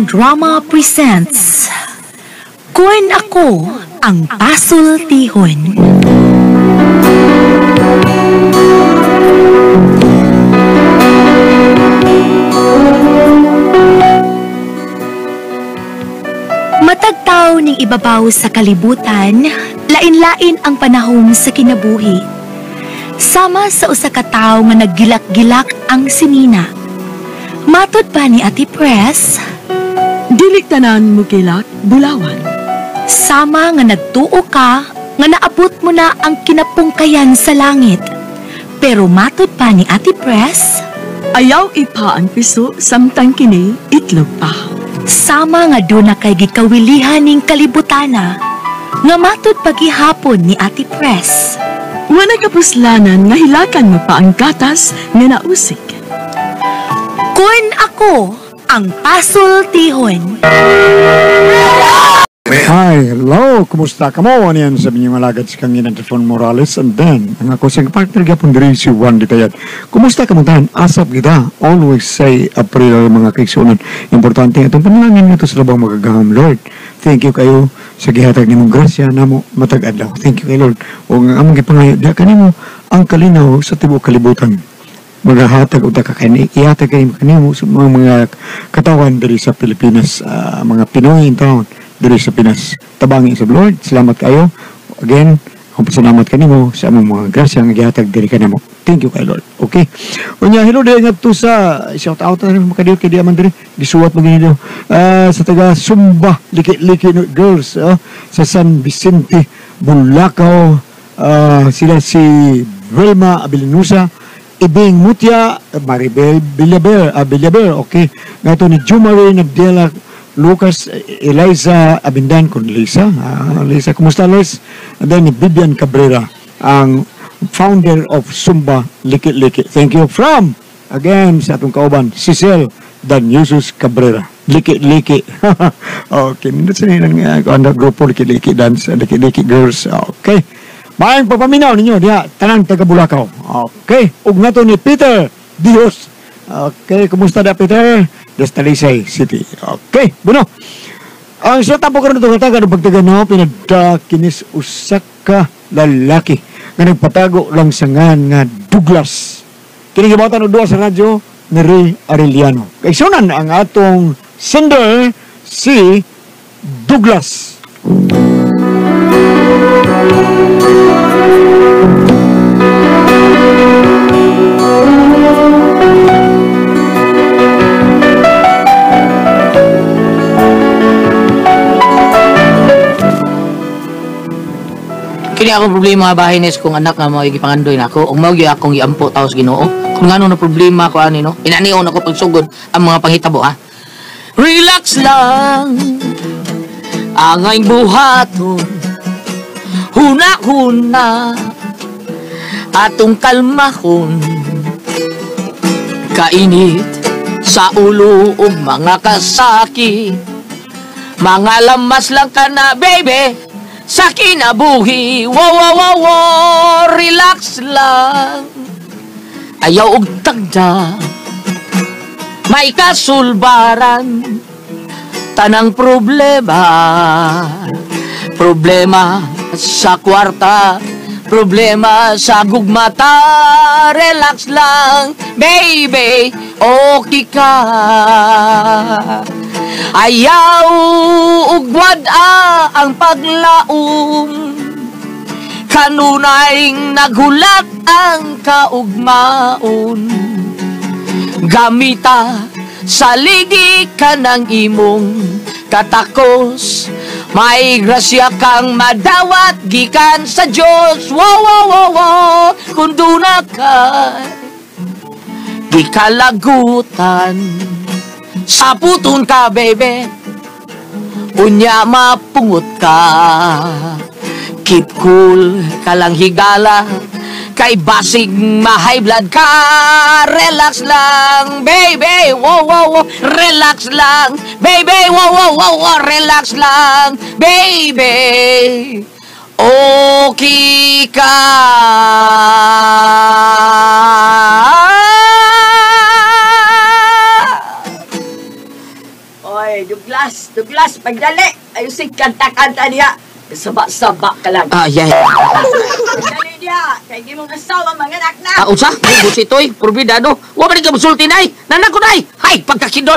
Ang Drama presents Kun Ako Ang Pasultihon. Matagtaw ning ibabaw sa kalibutan, lain-lain ang panahon sa kinabuhi. Sama sa usa ka tawo nga naggilak-gilak ang sinina. Matod pa ni Ate Press, dili tanan mo gilak, bulawan. sama nga nagtuo ka nga naabot mo na ang kinapungkayan sa langit. Pero matod pa ni Ate Press, Ayaw ipa ang piso, samtang kini itlog pa. sama nga doon na kay gikawilihan ning kalibutana, nga matod pagihapon ni Ate Press. Wala kapuslanan nga hilakan mo pa ang gatas nga nausik. Kun Ako Ang Pasultihon. Hi, hello, kumusta ka mo? Ano yan sabi niyo malagad si Kangin Antefon Morales and then ang ako siyang partner gapon diri si Juan Ditayat. Kumusta ka mo tahan? Asap kita. Always say April mga kaigsunan. Importante itong panalangin nito sa labang magagaham, Lord. Thank you kayo sa gihatag nimong grasya namo matag adlaw. Thank you kay Lord. O nga among gipangayo diha kanimo ang kalinaw sa tibuok kalibutan. Magahatag o ihatag kayo kanimo sa mga katawan diri sa Pilipinas, mga Pinoy in town diri sa Pinas. Tabangi sa Lord. Salamat kayo. Again, kung pasalamat kanimo sa among mga grasya nga gihatag diri kanimo. Thank you kay Lord. Okay. Unya hello diri ngadto sa shout out na makadiyo kay diaman diri. Gisuwat mo gini sa taga Sumba, Liki girls sa San Vicente, Bulacau. Sila si Vilma Abilinusa, Ibing Mutya, Maribel Villaber, okay. Ngato ni Jumari Nabdela Lucas, Eliza Abindan con Lisa. Lisa, kumusta Liz? And then Vivian Cabrera, ang founder of Sumba Liki. Thank you from, again, sa atong kauban, Cecil Danyusus Cabrera. Liki. Okay, minutes na yun ang grupo Liki Dance, Liki Girls. Okay. Maayong pagpaminaw ninyo diha, tanang taga Bulacau. Okay. Ug nato ni Peter Dios. Okay, kumusta da Peter? Talisay City. Okay, bueno. Ang sa tapo karon itong kataga ng pagtaganaw, pinadda kinis usak ka lalaki nga nagpatago lang sa nga Douglas. Kini gibawtan og duha sa radyo ni Ray Arellano. Kay sunan ang atong sender si Douglas. Kini akong problema nga bahay nes kung anak nga mga igipangandoy na ako. Ug mao gyud akong giampo taos Ginoo. Kung ngano na problema ko ani no. Inanion ako pagsugod ang mga panghitabo ha. Relax lang. Angay buhaton. Huna atong kalmahon. Kainit sa ulo ug mga kasakit. Mga lamas lang ka na baby. Sa kinabuhi, wow, relax lang. Ayaw og tagda, may kasulbaran. Tanang problema sa kwarta, problema sa gugmata. Relax lang, baby, okay ka. Ayaw ugwad ang paglaom, kanunay nagulat ang kaugmaon. Gamita sa ligi ka ng imong katakos, may grasya kang madawat gikan sa Diyos. Wow, kung duna ka gikalagutan. Saputon ka, baby. Unya mapungot ka. Keep cool ka lang higala. Kay basig ma-high blood ka. Relax lang, baby. Wow. Relax lang, baby. Wow. Relax lang, baby. Okay ka. Ay, Douglas, pagdali. Ayusin kanta-kanta niya. Saba-saba ka lang. Yay. Pagdali niya. Kaya di mong asawa, mga anak na. Unsa? Bus ito'y, porbidado. Wa ba ka musulti na Nanak ko na Hay, pagkakindot.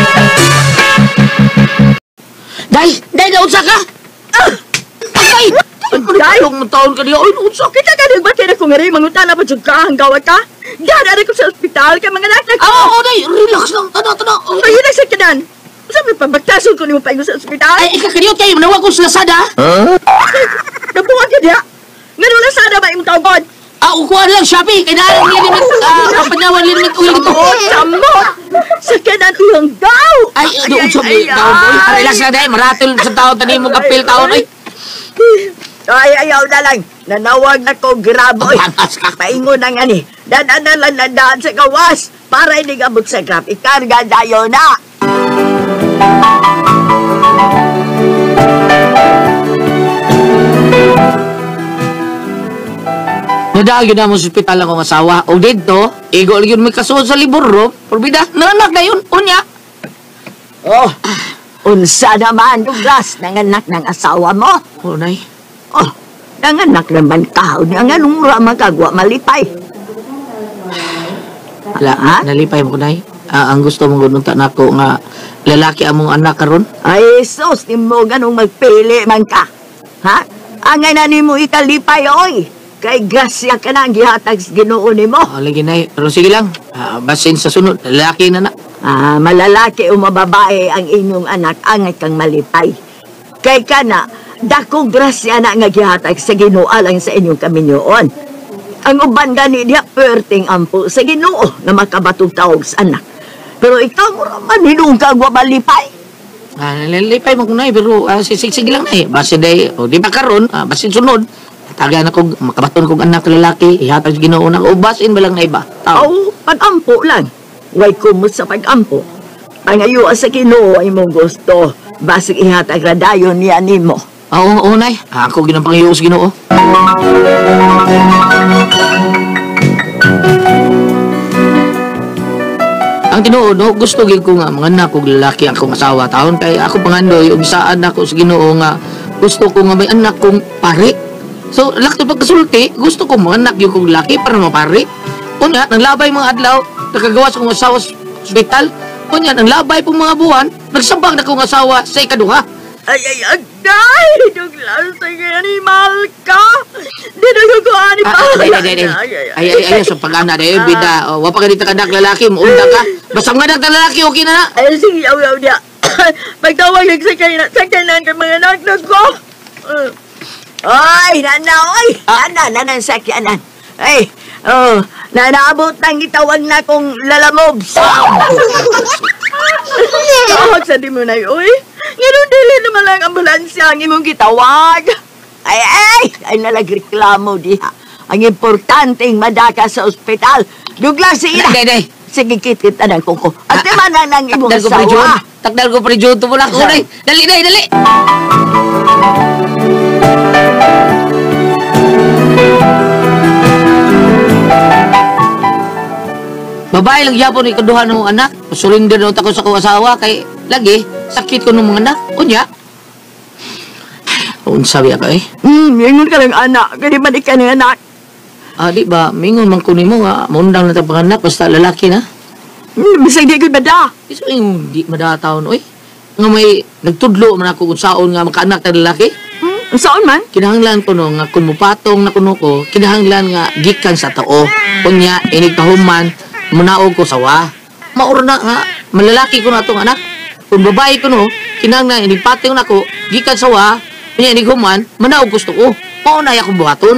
Day, na unsa ka? Day! Ang taon ka niya. Ay, unsa? Kita ka rin ba kaya kung nga rin mangutana pa dyan ka? Ang gawat ka? Gana ko sa ospital kay mga anak na ko. Day, relax lang. Tana. Ay, yun ang sakyanan. Sabi pa, magtasun ko niyo pa sa ospital. Ay, ikakanyot kayo. Manawa ko sa Lazada. Nabuhan ka niya. Nga nung nasada ba yung tawagod? Ukuhan lang, Shopee. Kailangan limit. Kapanyawan limit ulit ito. Samo! Sakyanan uyang daw! Ay, doon sa taon boy. Relax lang dahil. Maratol sa taon. Tani mo kapil taon ay. Ay, ayaw na lang. Nanawag na ko, graboy. Pangas ka. Paingon na nga ni. Dadaan na daan sa gawas. Para hindi abot sa grab. Ikarga dayo na. Nadagyo na mo sa ospital ang kong asawa. O dito, igol yun may kasuod sa libur ro. Porbida, nananak na yun. Unya. Oh, unsa naman, Douglas, nanganak ng asawa mo? Nay. Oh, nanganak naman ka. Ang anong mura magagwa malipay. Ala, nalipay mo ko, Nay. Ang gusto mong gununta na ako nga lalaki among anak karon. Ay, sus, di mo ganong magpili man ka. Ha? Angay na ni mo ikalipay, oy. Kay grasya ka na ang gihatag sa Ginoo nimo. Lagi, Nay. Pero sige lang. Basin sa sunod, lalaki na na. Malalaki o mababae ang inyong anak, angay kang malipay. Kay ka na, dakong grasya na nga gihatag sa Ginoo alang sa inyong kaminyoon. Ang uban gani diya, perting ampo sa Ginoo na makabatog tawag sa anak. Pero ikaw mo raman, hinungkag wa malipay. Nalipay mo ko, Nay. Pero sige lang, Nay. Basin day, o di ba karon, basin sunod. Tagaan ako, makabaton kong anak lalaki, ihatag sa Ginoo na ubasin ba lang na iba? Pag-ampo lang. Way kumot sa pag-ampo. Pangayuan sa Ginoo ay mong gusto. Basig ihatag radayon niya nimo. Oo, Nay. Ako ginapanghiyo sa Ginoo. Ang tinuod, no, gusto gid ko nga mga anak kong lalaki akong asawa taon kay ako pangandoy ug saan ako sa Ginoo nga gusto ko nga may anak kong pare. So, lakto pagkasulti, gusto ko mga anak yung kong lalaki para mapare. Unya, nang labay mga adlaw, nakagawas kong asawa sa ospital. Unya, nang labay pong mga buwan, nagsambang na kong asawa sa ikaduha. Ay, agay! Douglas, ay animal ka! Di na ko animal! Ay, sa pag-ana na yun, bida. Wapa ka dito kanak lalaki, maunda ka. Basta mga anak na lalaki, okay na na. Ay, sige, yaw niya. Pagtawag yung sakyanan ka mga anak na ko. Ay, nana, nanang sakyanan. Ay, nanaabot nang itawag na kong lalamobs. Tawag sa di mo na yun, uy. Ngayon dili naman lang ambulansya ang imong gitawag. Ay nalagreklamo diha. Ang importanteng madaka sa ospital. Douglas, sige na. Day. Sige, kit-kit na ko. At naman ang imong asawa. Takdal ko pa rin John. Tumula ko, Day. Dali. Babae lang yapon ni kaduhan ng mga anak. Surrender na ako sa kong asawa kay lagi sakit ko ng mga anak. Unya. Sabi ako eh. Mingon ka lang anak. Kaya di ba di ka ng anak? Di ba? Mingon man kunin mo nga. Mundang na tayong panganak basta lalaki na. Bisag di ko bada. Iso yung di madataon. Uy. Nga may nagtudlo man ako kung saan nga makaanak na lalaki. Saan man? Kinahanglan ko no nga kung mupatong na kuno ko. Kinahanglan nga gikan sa tao. Kunya inigtahuman. Munaog ko sawa. Mauro na nga. Malalaki ko na itong anak. Kung babae ko no, kinahanglan inigpatong na ko. Gikan sawa. Kunya inighuman. Manaog gusto ko. Maunay akong buhaton.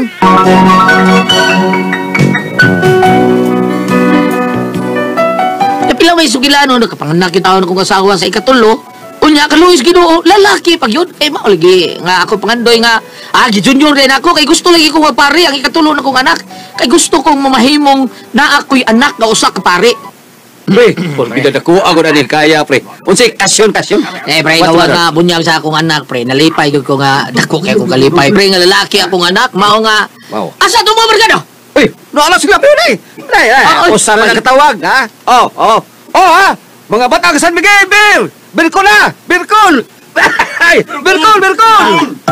Pila may sugilano. Nakapanganak yung taon akong asawa sa ikatulo. Unya ka Luis Ginoo, lalaki pag yun. Mauligi nga ako pangandoy nga junior din ako kay gusto lagi kong magpare ang ikatulo na kong anak. Kay gusto kong mamahimong na ako'y anak na usa ka pare. Pre, porbida na ko ako na din kaya pre. Unsay kasyon. Pre, gawa nga bunyag sa akong anak pre. Nalipay gud ko nga dako kay kong kalipay. Pre nga lalaki akong anak, mao nga. Wow. Asa to mo merkado? Uy, naala sila pre nay. Usa man katawag ha. Oh ha. Mga bata ka San Miguel, Bill! Birkol na! Birkol! Ay! Birkol! Birkol!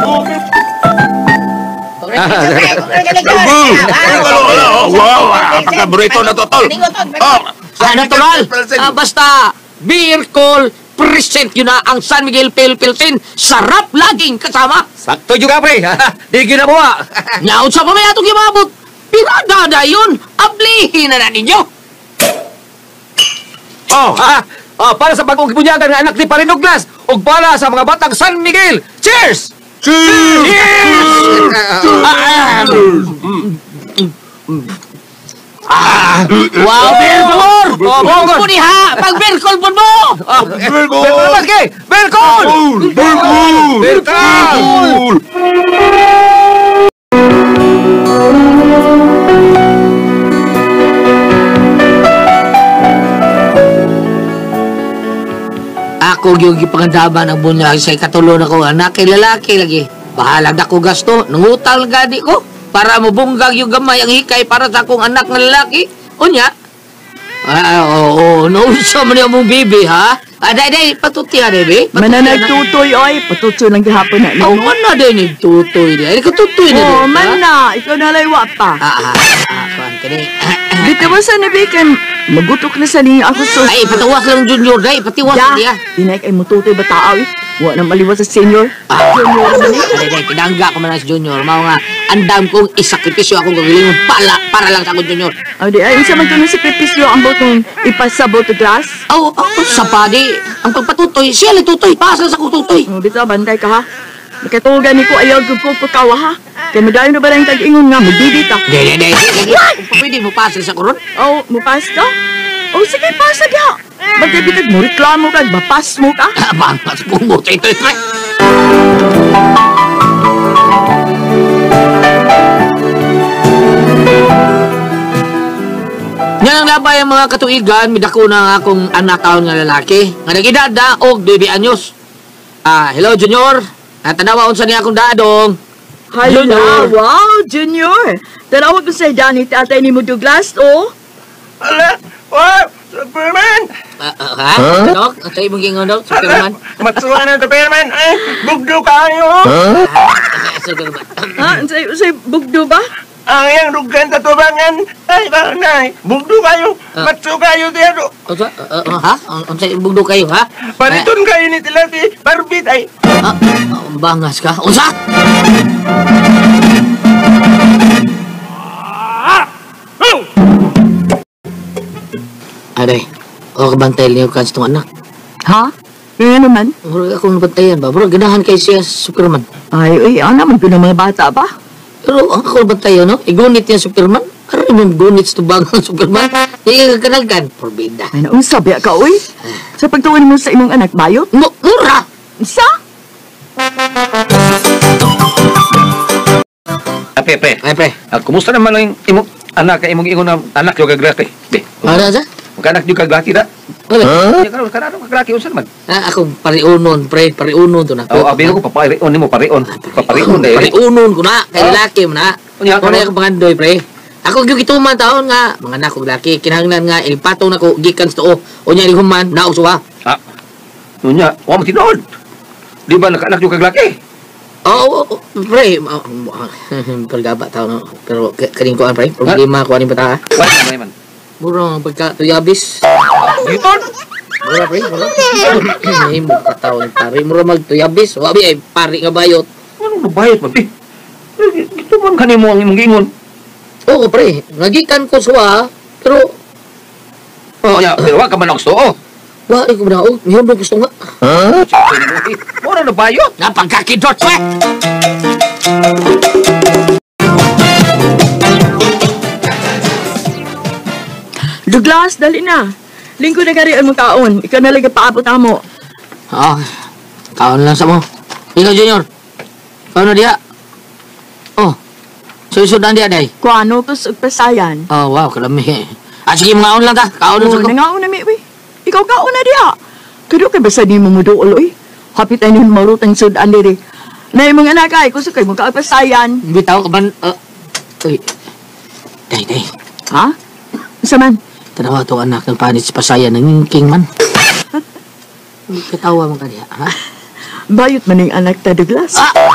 Wow! Pagka-burrito na to, tol. Ano, tolol? Basta, Birkol, present yun na ang San Miguel Pilpiltin. Sarap laging kasama. Sakto juga, pre. Di ginabuha. Nyaon sa pamaya itong gimabot. Pinadada yun. Ablihin na ninyo. Oh, para sa bagong kibunyagan ng anak ni Pare Douglas ug para sa mga batang San Miguel. Cheers! Cheers! Wow, Birkol! Kung ha, pag-Birkol po mo! Birkol! Birkol! Birkol! Birkol! Birkol! Ako yung gipangandaban ang bunyag sa ikatulon ako anak kay lalaki lagi. Bahalag na ko gasto, nangutang gadi ko para mabunggag yung gamay ang hikay para sa akong anak na lalaki. Unya? Nausa man yung mong bibi, ha? Day, patuti ha, baby. Mananagtutoy, oy. Patutoy lang gihapon na. Oh, man na din nagtutoy din. Ay, katutoy na din. Oh, man na. Ikaw na laywa pa. Kuhan ka din. Dito ba sa nabikan? Magutok na sa niya ako so. Ay, patiwas lang, Junior, day. Patiwas lang diya. Dinay kay mututoy ba tao eh? Wa na maliwas sa senior. Junior naman eh. Day, kinangga ko man sa Junior. Mao nga, andam kong isakripisyo akong gagawin para lang sa akong Junior. O di ay, isa man ito ng sakripisyo ang botong ipasabot to glass. Sa padi. Ang pagpatutoy, siya lang tutoy. Pasal sa akong tutoy. O dito, bantay ka ha. Nakatugan ni ko ayaw ko pagkawa ha. Kaya madayon na ba lang tag-ingon nga, magbibit ka. Day. Pwede mo pasal sa kuron? O, mupas ka? O, sige, pasag ha. Magkabitag mo, reklamo ka, bapas mo ka. Bangas kong buta ito. Yan ang labay ang mga katuigan, midako na akong anak taon nga lalaki. Nga nag-idada og 2 anyos. Hello, Junior. Natanawaon sa niya akong dadong. Hello, Junior. wow, Junior. Tanawag ko sa dani, tatay ni mo Douglas, oh. Ala! Wow! Superman! Ha? Ano? Ang sa'yo mong gingon daw? Superman? Matsuhan na Superman! Ay! Bugdo kayo! Superman. Ha? Say, bugdo ba? Ang iyang dugan tatubangan! Ay, nay! Bugdo kayo! Matsu kayo diyan! Ha? Ang sa'yo bugdo kayo, ha? Paniton kayo ni Tilati! Barbit ay! Bangas ka? Unsa? Aday, o kabantay niyo ka sa itong anak. Ha? Kaya naman? Murag akong nabantayan ba? Murag ganahan kay siya Superman. Ay, naman ko ng mga bata ba? Pero ako nabantayan, no? Igunit niya Superman. Ano yung gunit sa tubang ng Superman? Hindi ka kanagkan. Forbida. Ay, naun sabi ka, uy. Sa pagtuwan mo sa imong anak, bayot? Mura! Isa? Pre. Ay, pre. Kumusta naman lang imong anak imong ingon na anak yung kagrati? Ano sa? Magkanak yung kagrati na? Ano? Kanano kagrati unsa man? Akong pariunon, pre. Pariunon to na. Abino ko paparion nimo parion. Paparion dai. Pariunon ko na. Kay lalaki mo na. Unya, Kung na yung pangandoy, pre. Ako yung gituman taon nga. Mga anak kong laki. Kinahanglan nga. Ilipatong na ko. Gikan sa too. Unya ilihuman. Nausuwa. Unya, wa mo tinod. Di ba nakanak yung kaglaki? Oo, pre. Palgaba tao na. Pero kaning ko pre. Problema ko aning bata. Wala man. Mura ang pagka-tuyabis. Giton. Mura, pre. Mura. Ay, mo katao ni pare. Mura mag-tuyabis. Wabi ay pari nga bayot. Ano nabayot man, pi? Ito man kanimo ang imong gingon. Oo, pre. Nagikan ko suwa. Pero, Ya, pero wa ka man gusto. wala ko na. Ngayon ba gusto nga? Mura nabayot. Napagkakidot, pre. Douglas, dali na. Lingko na gari ang taon. Ikaw na lang paabot mo. Kaon lang sa mo. Ikaw, Junior. Kaon na diya. Oh, susud na diya, day. Kuano ko sa pasayan. Oh, wow, kalami. Sige, mga lang ta. Kaon lang sa ko. Nangaon na mi, uy. Ikaw kaon na diya. Kado kay basa di mo muduol, uy. Hapit ay ni marutang sudan diri. Na yung mga anak ay, kung sa kayo mga pasayan. Bitaw ka ban... Uy. Day. Isa man. Tanawa to anak ng panit sa pasayan ng king man. Katawa mo kaniya, ha? Bayot man yung anak ta, Douglas.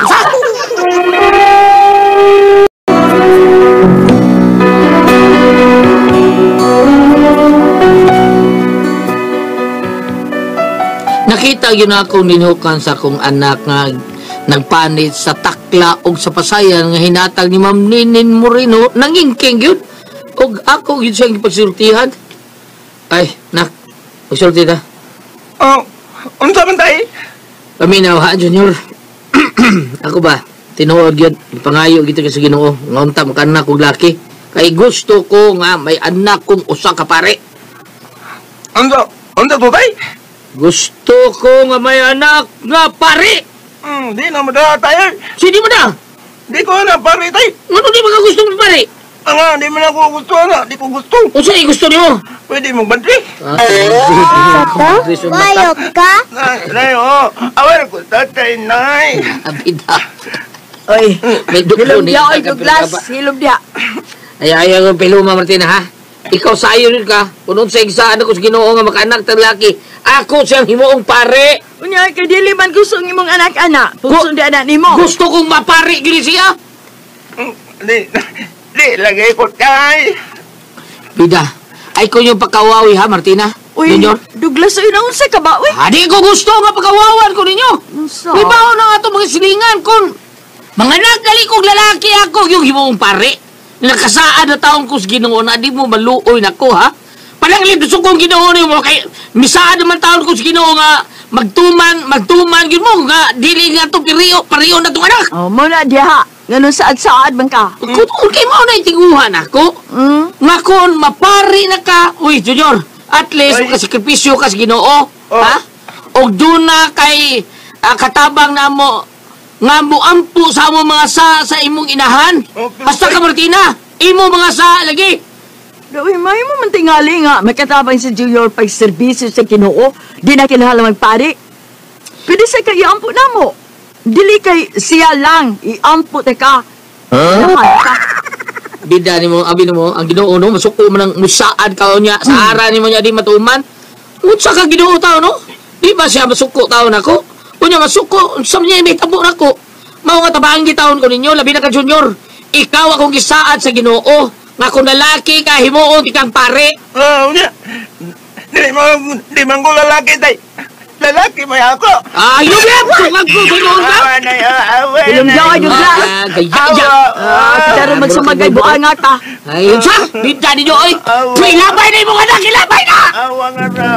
Nakita yun ako ninukan sa akong anak nga nagpanit sa takla o sa pasayan nga hinatag ni Ma'am Ninin Moreno nangingking yun. O ako yun siyang ipagsultihan. Ay, nak, pagsulti ta. Oh, unsa man tayo? Paminaw ha, Junior. Ako ba, tinuod yun, pangayo gito ka sa Ginoo, nga unta makanak kong laki. Kay gusto ko nga may anak kong usa ka pare. Unsa to tayo? Gusto ko nga may anak nga pare. Di na madala tayo. Sino mo na? Di ko na pare tayo. Ano di ba ka gusto mo pare? Di mo na ako gusto na. Di ko gusto. O sa'yo gusto niyo? Pwede mong bantri. Mayok ka? Nay, awar ko tatay, nay. Abida. Oy, May duko hilom ni dia, oy, Douglas. Hilom dia. Ay, ang Piluma Martina, ha? Ikaw sayo rin ka. Kung sa eksaan ako sa Ginoo nga makaanak ng laki, ako siyang himuong pare. Unya, kay dili man gusto ng imong anak-anak. Gusto di anak nimo. Gusto kong mapare gini siya. Di, lagay ko tay. Bida, ay ko yung pagkawawi ha, Martina? Uy, Junior? Douglas, uy, naunsa ka ba, uy? Di ko gusto nga pagkawawan ko ninyo. Unsa? May baho na nga ito mga silingan kung mga nagali kong lalaki ako yung himuong pare. Nakasaan na taon ko sa Ginoo na di mo maluoy na ko, ha? Pananglip gusto kong Ginoo na mo kay misaan naman taon ko sa Ginoo nga magtuman yun mo nga dili nga to pariyo na itong anak. Oh, mo na diha. Ganun saad-saad man ka. Kung kay mo na itinguhan ako, nga kung mapari na ka, uy, Junior, at least Ay. kasakripisyo ka sa Ginoo, ha? O doon na kay katabang na mo, nga mo ampo sa mo mga sa imong inahan. Basta ka, Martina, imo mga sa lagi. Uy, may mo man tingali nga. May katabang sa Junior pag-servisyo sa Ginoo. Di na kinahanglan magpari. Pwede sa kay iampo na mo. Dili kay siya lang. Iampo te ka. Bida ni mo, abi mo, ang Ginoo no, masuko man ang musaan ka niya, sa ara ni mo niya di matuman. Unsa ka Ginoo tao no? Di ba siya masuko tao nako? Kunya masuko, unsa niya may tabo nako? Mao nga tabang gitaon ko ninyo, labi na ka Junior. Ikaw akong gisaad sa Ginoo, nga kung lalaki ka himuon ikang pare. Unya. Di man ko lalaki tay. Lalaki may ako. Ayun yan! Sungag ko, Ginoo ka! Awa na awa Ilong na. daw, Douglas. Gaya-gaya! Kita rin magsamagay buka nga ta. Ayun siya! Bida ninyo, oy! Ilabay na yung mga anak! Ilabay na! Awa nga na.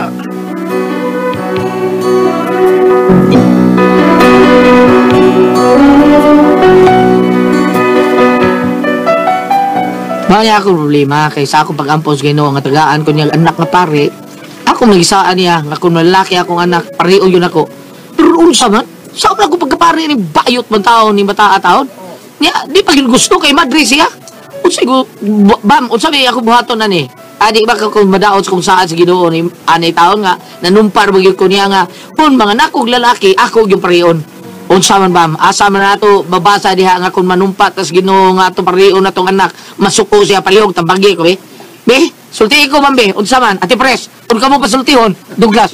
Baya ako problema, kaysa ako pag-ampos Ginoo nga tagaan ko niya anak nga pare, ako nagisaan niya, nga kung malaki akong anak, pariyo yun ako. Pero unsa man, saan ako pagkapari ni bayot man taon, ni bata taon? Niya, di pa yun gusto kay madre siya. Unsa ko, bam, unsa may ako buhaton na ni? Adi ba kung madaot kung saan sa Ginoo ni anay taon nga, nanumpar bagyo ko niya nga, kung mga nakog lalaki, ako yung pariyon. Unsa man bam, asa man nato babasa diha nga kung manumpat tas Ginoo nga atong pariyon natong anak, masuko siya palihog tambagi ko be. Be, sulti ko man be, unsa man, Ate Pres, kung kamo pasultihon, Douglas.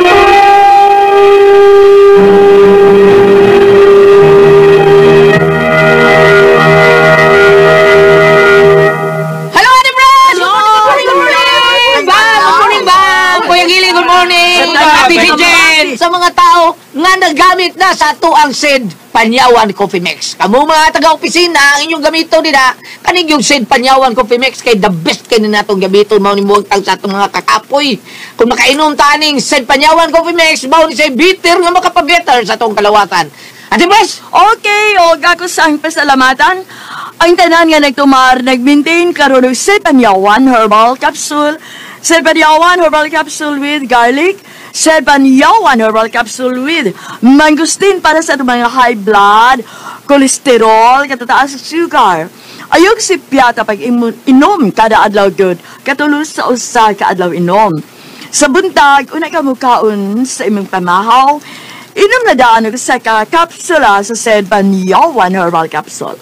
Hello, Ate Pres! Good morning! Good morning, Bang! Kuya Gili, good morning! Ate Jen! Sa mga tao nga naggamit na sa ato ang SED Panyawan Coffee Mix. Kamu mga taga-opisina, ang inyong gamito nila, kanig yung SED Panyawan Coffee Mix kay the best kayo na itong gamiton, mao ni mo tag sa itong mga kakapoy. Kung makainom taning SED Panyawan Coffee Mix, mao ni say bitter nga makapabetter sa itong kalawatan. Ate Pres! Okay, o ako sa pasalamatan. Ang tanan nga nagtumar, nag-maintain karon og Sed Panyawan Herbal Capsule. Sed Panyawan Herbal Capsule with garlic. Sed Panyawan Herbal Capsule with mangosteen para sa mga high blood, cholesterol, katataas sa sugar. Ayog si piyata pag inom kada adlaw good, katulos sa usa ka adlaw inom. Sa buntag, una ka mukaon sa imong pamahaw, inom na daan og sa ka kapsula sa Sed Panyawan Herbal Capsule.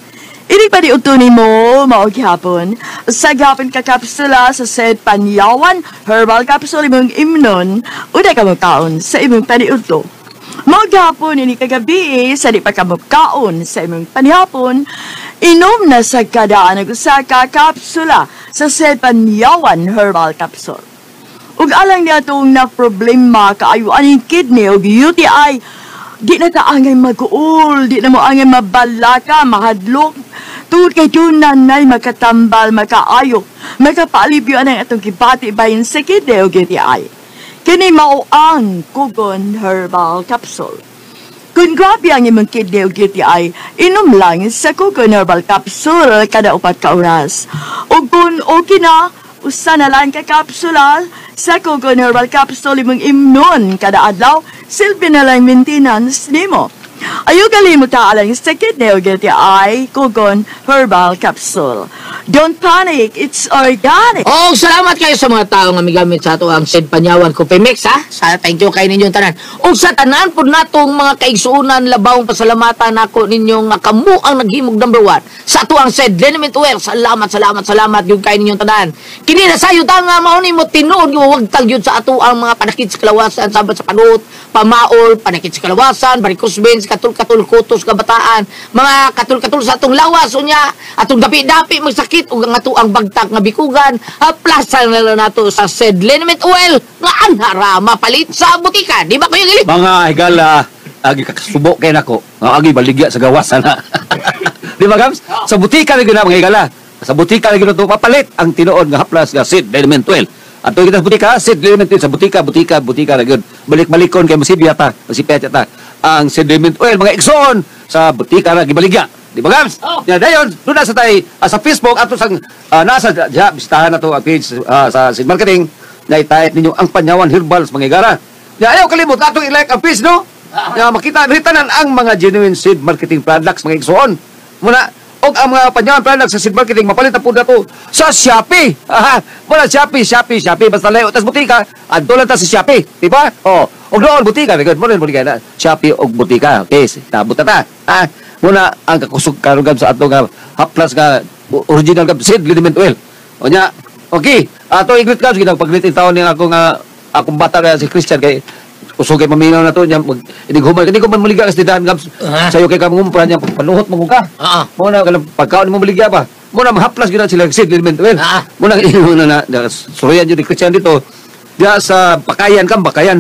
Ini pa di utuni mo, mao gihapon. Sa gihapon ka kapsula sa said Panyawan Herbal Capsule imong imnon, uday ka mo kaon sa imong paniudto. Mao gihapon ini kagabi sa di pa ka mo kaon sa imong panihapon, inom na sa kadaan og usa ka kapsula sa said Panyawan Herbal Capsule. Ug alang niya itong na problema kaayo aning kidney o UTI, di na ta angay mag-uol, di na mo angay mabalaka, mahadlok, tungod kay tunan na'y makatambal, makaayo, makapaalibyo ang atong kibati bayin sa kidney o UTI. Kini mao ang Kugon Herbal Capsule. Kung grabe ang imong kidney o UTI, inom lang sa Kugon Herbal Capsule kada 4 ka oras. O kung okay na, usa na lang ka kapsula sa Kugon Herbal Capsule imong imnon kada adlaw, silbi na lang maintenance nimo. Ayaw kalimutan alang sa kidney o UTI, Kugon Herbal Capsule. Don't panic, it's organic. Oh, salamat kayo sa mga tao nga migamit sa ato ang Said Panyawan Copemix, ha? Thank you kay ninyong tanan. O sa tanan po natong mga kaigsuunan, labawang pasalamatan ako ninyong nga kamu ang naghimog number 1 sa ato ang Said Liniment Oil. Salamat yung kay ninyong tanan. Kini na sayo nga mauni mo tinuod nga wag tagyod sa ato ang mga panakit sa kalawasan, sabat sa panut, pamaol, panakit sa kalawasan, varicose veins, katul-katul kutos kabataan, mga katul-katul sa atong lawas unya, atong dapi-dapi magsakit ug ang ato ang bagtak nga bikugan, aplasan na lang nato sa Said Liniment Oil nga anhara mapalit sa butika. Di ba kayo gali? Mga higala, agi kakasubo kay nako. Agi baligya sa gawasan ha. Di ba Gams? Sa butika lagi na mga higala. Sa butika lagi na ito papalit ang tinuod nga haplas nga Said Liniment Oil. Ato kita sa butika, Said Liniment Oil sa butika lagi. Balik-balikon kay masibya ta, masipet ta. Ang Said Liniment Oil mga igsoon sa butika lagi baligya. Di ba Gams? Ya dayon, doon sa tay sa Facebook ato sang nasa bistahan na to ang page sa Said Marketing na itayat ninyo ang Panyawan Herbals mga higala. Ya ayaw kalimot atong i-like ang page no. Ya makita ritanan ang mga genuine Said Marketing products mga igsoon. Muna og ang mga Panyawan products sa Said Marketing mapalit na po dato sa Shopee. Wala Shopee basta layo tas butika adto lang ta sa Shopee, di ba? Oh, og doon butika, good mo rin butika na Shopee og butika. Okay, tabot ta. Muna ang kakusog karugam sa ato nga haplas nga original nga Said Liniment Oil. O nya, okay. Ato iglit ka sige pag-greeting taon ni ako nga akong bata nga si Christian kay kusog kay maminaw na to nya inig-human kani ko man muliga kasi dahan gam sayo kay kamumpra nya panuhot mo ka. Muna kanang pagkaon mo muliga pa. Muna mahaplas gyud sila Said Liniment Oil. Muna na suriyan jud ni Christian dito. Diya sa Bakayan.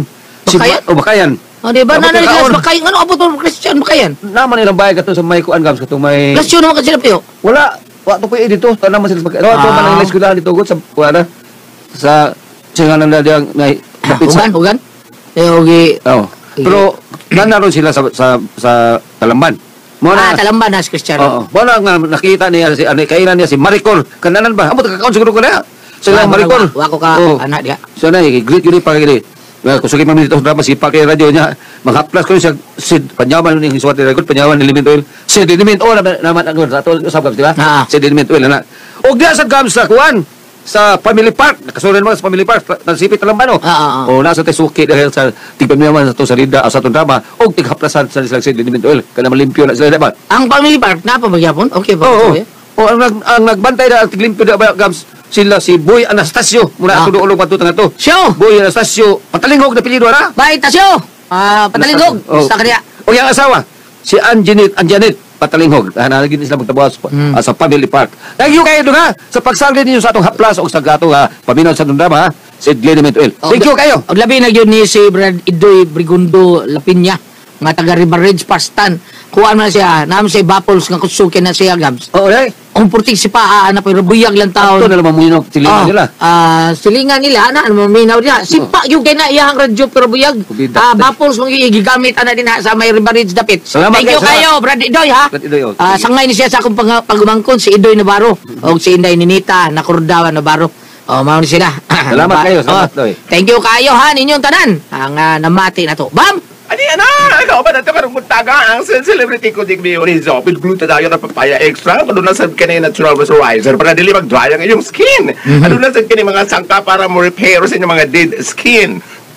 Bakayan. Oh, di ba nanaligas Bakayan? Ano abot mo Christian Bakayan? Naman ilang bahay kato sa may kuan Gams kato may Lasyon naman ka sila piyo? wala to po dito tanang man sila Bakayan. Ito man ang eskwelahan dito gud sa kuan sa singanan na diyang Hugan? Ogi. Oh. Pero nanaroon sila sa Talamban. Talamban na si Cristiano. Oo. Wala nga nakita niya si kailan niya si Maricor. Kananan ba? Amo kakaon siguro ko na. Sila Maricor. Wako ka anak dia. So na greet yun pa gini. Kusugin man dito drama si pa kay radio niya. Maghaplas ko siya Said Panyawan ni Suwat Record Panyawan Liniment Oil. Said Liniment Oil naman ang ato usab Gams di ba? Said Liniment Oil na. Og diya sa Gams sa kuan sa Family Park. Nakasuran mo sa Family Park. Nasipit Talamban o nasa Tesuki dahil sa tigpamiyaman sa to sa Rida sa itong drama o tighaplasan sa silang Said Liniment Oil. Kana malimpyo na sila diba? Ang Family Park na pa magyapon? Okay pa. Ang nagbantay na tiglimpyo na ba Gams sila si Boy Anastasio mula sa duolong patutang ito. Syo! Boy Anastasio, patalingog na pilido na. Bay, Tasyo! Patalingog! Sa kanya. O yung asawa, si Anjanet Patalinghog. Nalagin sila magtabuas sa Family Park. Thank you kayo doon ha, sa pagsagli ninyo sa atong haplas o sa gato ha, paminaw sa drama ha, Said Liniment Oil. Thank you kayo. Og labi na yun ni si Brad Idoy Brigundo Lapinya, nga taga River Ridge Pastan. Kuhaan man siya, naman siya Bapols nga kusukin na siya Gams. Oo, eh. Ang purtik si Paa, na pero buyag lang taon. Ito na naman muna silingan nila. Silingan nila, maminaw niya. Sipa yung kaya na iyang radyo pero buyag. Bapols mong gigamit din sa may River Ridge dapit. Salamat Thank you kayo, Brad Idoy ha. Sangay ni siya sa akong pagumangkon, si Idoy Navarro. O si Inday Ninita, Nakurdawan Navarro. Mauna sila. Salamat kayo, salamat Doy. Thank you kayo ha, ninyong tanan. Ang namati na to. Bam! Ani ikaw ba natin karong muntaga ang celebrity ko dig biyo ni Zopid glue tayo na papaya extra ano na sa kanya natural moisturizer para dili mag-dry ang iyong skin. Ano na sa kanya mga sangka para mo repair sa inyong mga dead skin.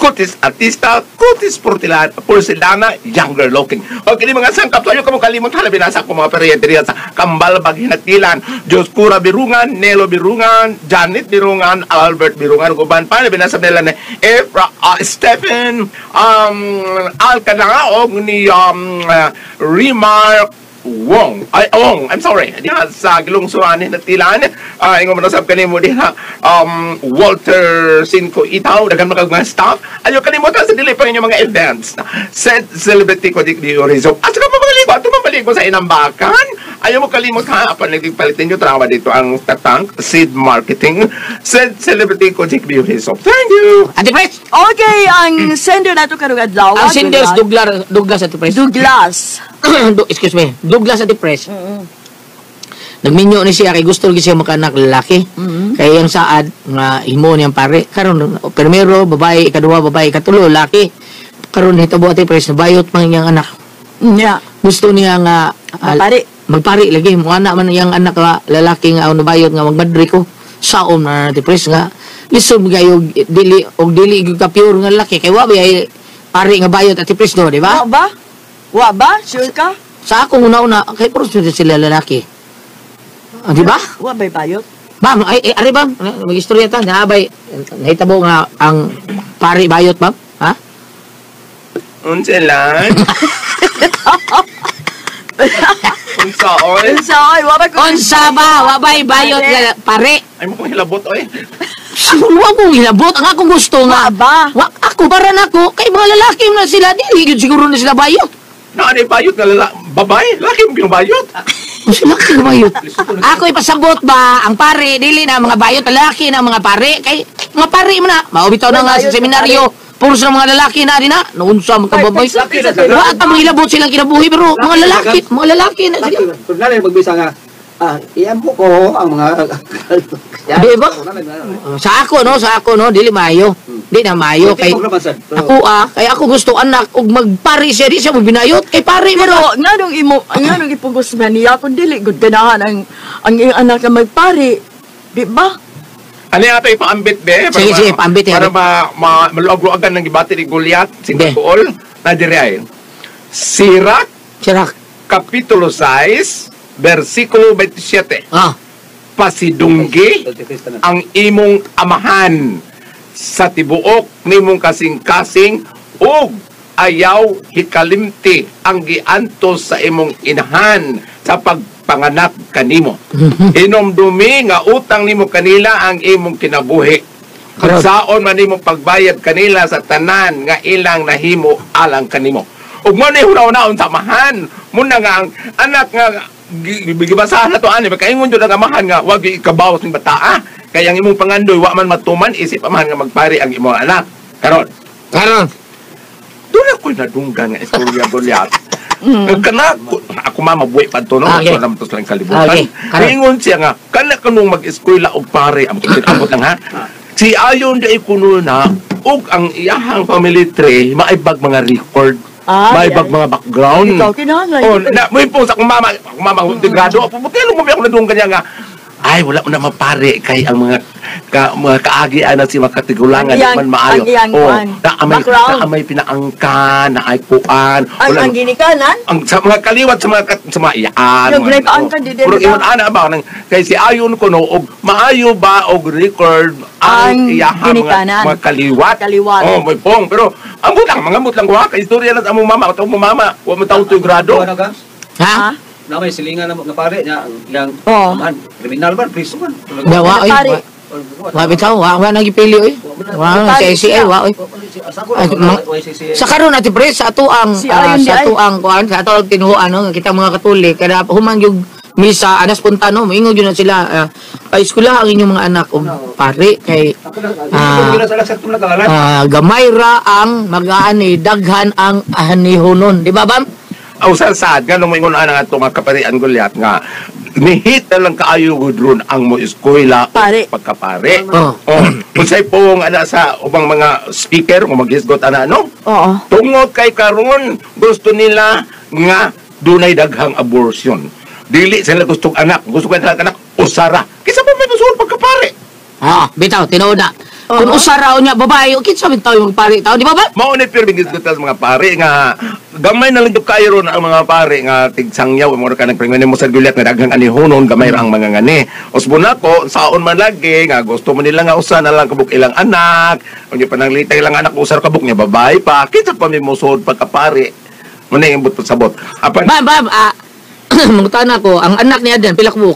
Kutis artista, kutis porcelana, younger looking. O kini mga sangkap tayo kamo kalimot hala binasa ko mga periente diyan sa Kambal Baghinatilan, Joskura Birungan, Nelo Birungan, Janet Birungan, Albert Birungan uban pa binasa nila ni Efra Stephen Alcanaog ni Rimar Wong. I'm sorry. Diha sa Gilungsuran na Tilan. Ingon mo nasab kanimo diha Walter Cinco Itaw daghang mga staff. Ayo kalimutan sa dili pa inyong mga events. Set celebrity ko di Orizo. At saka mapaligo sa inambakan. Ayaw mo kalimot ha, apan nagpalitin nyo trawa dito ang tatang seed marketing. Said celebrity ko Dick Orizo. Thank you. Ate Pres! Okay, ang sender nato karong adlaw. Ang sender is Douglas Ate Pres. Douglas. Excuse me. Douglas Ate Pres. Nagminyo ni siya kay gusto lagi siya makanak lalaki. Kaya yung saad nga himo niyang pare. Karon primero babae, ikaduha babae, ikatulo lalaki. Karon hitabo Ate Pres nabayot man iyang anak. Yeah. Gusto niya nga magpari lagi mo anak man iyang anak nga lalaki nga nabayot nga magmadri ko. Saon na Ate Pres nga lisod gayo dili ka pure nga lalaki kay wa ay pari nga bayot Ate Pres do, di ba? Wa ba? Sure ka? Sa akong una-una, kay puro sila lalaki. Di ba? Wa ba'y bayot? Ma'am, ari bang, mag-istorya ta, naabay, nahitabo nga ang pari bayot, ma'am? Ha? Unsalan? Unsaon? Unsa ba? Wabay bayot nga pare. Ay mo kong hilabot, oy. Wa kong hilabot, ang akong gusto nga. Ako, para na ako, kay mga lalaki na sila, di siguro na sila bayot. Naanay bayot nga babae, laki mo ginabayot. Sila ka bayot. Ako ipasabot ba, ang pare, dili na mga bayot, lalaki na mga pare, kay mga pare mo na, maubitaw na nga sa seminaryo, puro sa mga lalaki na din na, naunsa mga kababay. Wa ka mga hilabot silang kinabuhi, pero mga lalaki na sila. Kung nalang magbisa nga, iyan mo ko ang mga... Di ba? Sa ako no, dili mayo. Di na mayo kay ako kay ako gusto anak ug magpari siya di siya magbinayot kay pari mo. Pero nganong ipugos man niya kun dili gud ganahan ang iyong anak nga magpari. Di ba? Ano ato ipaambit be? Sige, paambit para maluag-luagan ng gibati ni Goliath, singkool na diri ay. Sirak Kapitulo 6 versikulo 27. Pasidunggi ang imong amahan sa tibuok nimong kasing-kasing ug ayaw hikalimti ang giantos sa imong inahan sa pagpanganak kanimo. Inomdumi nga utang nimo kanila ang imong kinabuhi. Kung saon man nimong pagbayad kanila sa tanan nga ilang nahimo alang kanimo. Ug mo ni hunaw-hunaon sa amahan, muna nga ang anak nga gibasahan na to ani makaingon jud ang amahan nga wag ikabawas ning bata. Kaya ang imong pangandoy wa man matuman isip amahan nga magpari ang imong anak. Karon. Dula ko nadunggan nga istorya Goliath. Kana ako mabuhay pa to no so naman to sa kalibutan. Ingon siya nga kana kanung mag-eskwela og pare ang abot lang ha. Si ayon di kuno na ug ang iyahang family tree maibag mga record. Maibag mga background. May po sa akong mama grado. Putilo mo ako nadunggan niya nga ay wala mo na mapare kay ang mga kaagian na si makatigulangan man maayo. Na may pinaangkan, na ay puan. Ang ginikanan? Ang sa mga kaliwat sa mga iyaan. Yung ginikanan di din. Pero iwan ana ba kay si ayon ko no og maayo ba og record ang iyahang mga kaliwat. Oh, may pong pero ang mga mutlang ko kay istorya lang sa among mama, atong mama, wa mo tawo 2 grado. Ha? Na may silingan na pare niya yang kriminal ba priso man. Wa bitaw, wa nagipili oy. Wa sa CCA wa oy. Sa karon Ate Pres sa ato ang kuan sa ato tinuoan no kita mga Katolik kada humang yung misa anas punta no moingon gyud na sila pa-eskwela ang inyong mga anak og pare kay gamay ra ang mag-aani daghan ang anihonon di ba bam? Usan sad nga nung moingon ana ato mga kaparian Goliath nga nihit na lang kaayo gudron ang mo eskwela pagkapare. Unsay pong ana sa ubang mga speaker mo maghisgot ana no? Tungod kay karon gusto nila nga dunay daghang abortion. Dili sila gusto anak, gusto ko anak usara. Kisa pa may gusto pagkapare. Bitaw tinuod na. Kung usaraw niya, babae, okay, sabi tao yung pari tao, di ba ba? Maunit pero bigis sa mga pare nga gamay na lang yung kayo ron ang mga pare nga tigsangyaw mo ka nagpringani mo sa gulyat nga daghang anihonon gamay ra ang mga ngani. Usbon ako saon man lagi nga gusto mo nila nga usa na lang kabuk ilang anak. Unya pananglitay ilang anak usar kabuk niya babae pa. Kinsa pa mi musod pagkapare. Muna yung butot sabot. Apan Bam, mangutan ako, ang anak niya din, pila kabuk.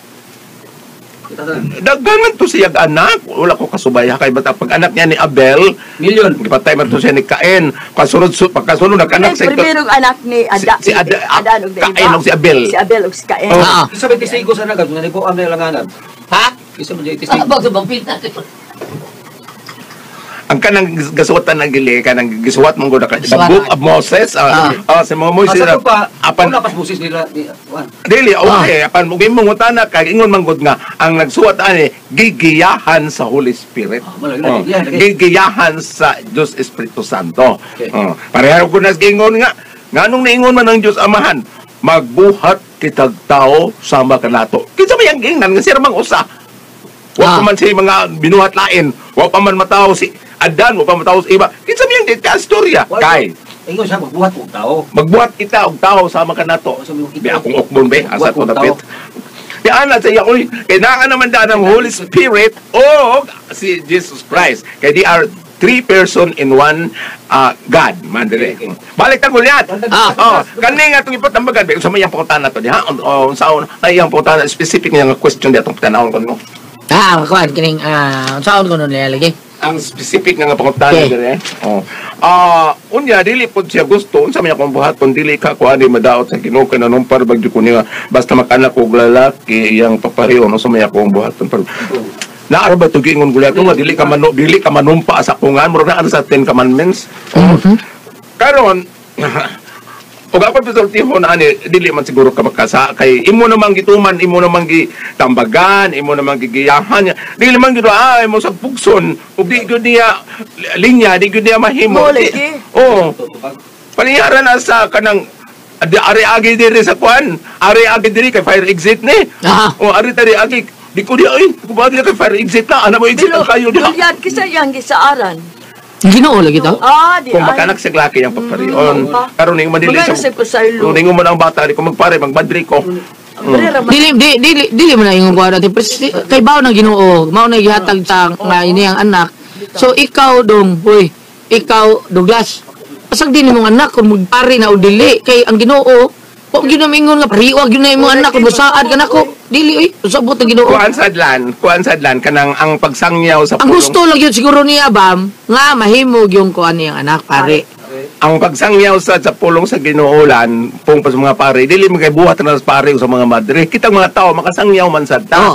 daghanan to siya anak. Wala ko kasubay kay bata pag anak niya ni Abel, Milyon. gipatay man to siya ni Cain. Pagkasunod nag-anak sa Primerong anak ni si Adan ug Cain ug si Abel. Si Abel ug si Cain. Oo. Isa ba testigo sa nagad nga niko ang langanan. Ha? Isa ba testigo? Bakit bang pinta? Ang kanang gasuwatan ng gili kanang gisuwat mong gud ka the Gisuwatan. book of Moses sa mga Moises Asa pa apan napas busis nila ni Juan. dili okay apan mugim mong utana kay ingon man gud nga ang nagsuwat ani gigiyahan sa Holy Spirit. Gigiyahan sa Dios Espiritu Santo. Okay. Pareho ko nas gingon nga nganong niingon man ang Dios Amahan magbuhat kitag tao sama kanato. Kinsa may ang ingnan nga sira mang usa. Wa pa man si mga binuhat lain, wa pa man mataw si Adan, wa pa mataw si iba. Kinsa may ang ka istorya kay Ingon siya magbuhat og tao. magbuhat kita og tao sama kanato. Bi akong okbon be asa ko dapit. Di ana sa iya oy kailangan naman da ng Holy Spirit o si Jesus Christ. Kay they are three person in one God man dire. Balik ta gulyat. Kani nga itong ipatambagan be sa may pangutana to diha unsaon na iyang pangutana specific nga question di atong tanawon ko mo. Kuan kining saan ko nun nilalagay? Ang specific nga pangutana Okay. dire. Unya dili pod siya gusto unsa may akong buhat kun dili ka kuani madaot sa Ginoo kana numpar bagyo ko niya basta makanak og lalaki iyang papareho unsa may akong buhaton par naara ba to gingon gulyat ko nga dili ka manumpa sa kungan murag na sa 10 commandments. Karon ug ako pisultihon ani dili man siguro ka makasa kay imo namang gituman imo namang gitambagan imo namang gigiyahan niya dili man gid imo sa pugson ug di gyud niya linya di gyud niya mahimo. Paniyaran na sa kanang ari agi diri sa kwan ari agi diri kay fire exit ni ari tari agi di ko di ay ko ba di kay fire exit na ana mo exit ang kayo di Gulyat kisa yang gisaaran. Ginoo lagi to? Di kung makanak sa laki ang paparion karon ning madili sa Magana sa kusaylo. ningon mo ang bata di ko magpare magbadri ko. Dili mo na yung kuha natin. Kay bao ng Ginoo, mao na gihatag sa nga ini ang anak. So ikaw dong, ikaw Douglas. Pasag din mong anak kung magpare na o dili kay ang Ginoo. Kung ginamingon nga pariwag yun na imong anak kung musaad ka nako. Dili usabot ang Ginoo. Kuan sadlan kanang ang pagsangyaw sa Ang gusto lang yun siguro niya Bam nga mahimog yung kuan niyang anak pare. ang pagsangyaw sa pulong sa Ginoolan pung pa sa mga pare dili man kay buhat na sa pare sa mga madre kitang mga tao makasangyaw man sad ta.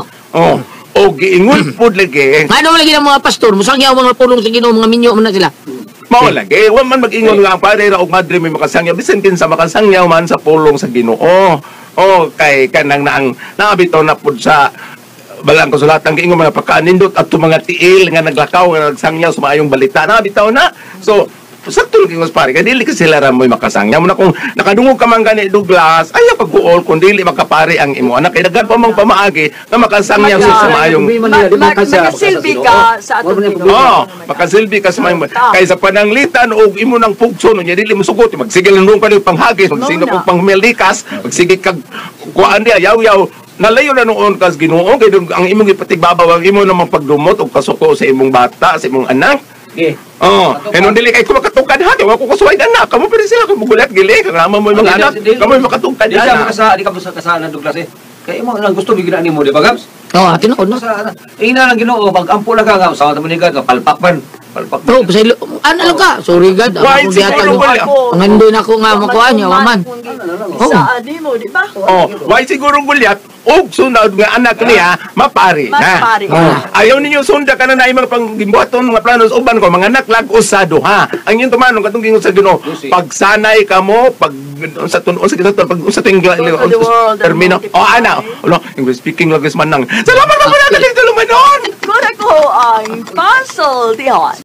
O giingon pud lagi. Ano lagi ng mga pastor musangyaw mga pulong sa Ginoo mga minyo man na sila. Mao lagi wa man mag-ingon nga ang pare ra og madre may makasangyaw bisan kinsa makasangyaw man sa pulong sa Ginoo. Kay kanang naang naabitaw na pud sa balang kasulatan kay ingon mga pagkaanindot at mga tiil nga naglakaw nga nagsangyaw sa maayong balita na bitaw na. So sakto lagi mas pare kay dili kasi sila ra mo'y makasangyaw mo na kung nakadungog ka man gani Douglas ayaw pagbuol kung dili makapare ang imo anak kay daghan pa mang pamaagi nga makasangyaw sa maayong Makasilbi ka sa atong Ginoo. makasilbi ka sa maayong kay sa pananglitan og imo nang pugso nya dili mo sugot magsigil nung ka panghagis magsigil kag pangmelikas magsigil kag kuan di yaw nalayo na noon kas Ginoo kay ang imong ipatigbabaw ang imo namang pagdumot og kasuko sa imong bata sa imong anak. Nung dili kay ko makatungkad ha, wa ko kusuway anak. Kamo pa rin sila kung mugulat gili, kagama mo yung mga anak. Kamo makatungkad Di ka makasa, di ka kasalan Douglas eh. Kaya imo lang gusto bigyan ni mo, di ba Gabs? Tinuod no. Ina lang Ginoo, pag ampo lang ka sa ta manigat palpak man. Palpak. Pasaylo ano ka? Sorry God. Why siguro wala? Pangandoy na ko nga makuha niya waman. Sa ani mo, di ba? Why siguro gulyat og sunod nga anak niya mapari na. Ayaw ninyo sunda ka na mga panggimbuhaton mga planos uban ko mga anak lag usado ha. Ang yung tumanong katong gingon sa Ginoo, pagsanay ka mo pag sa tunon sa kita pag sa ting termino. Ana. English speaking lang man nang. Salamat po na galing tulumanon. Kung ako ang puzzle, di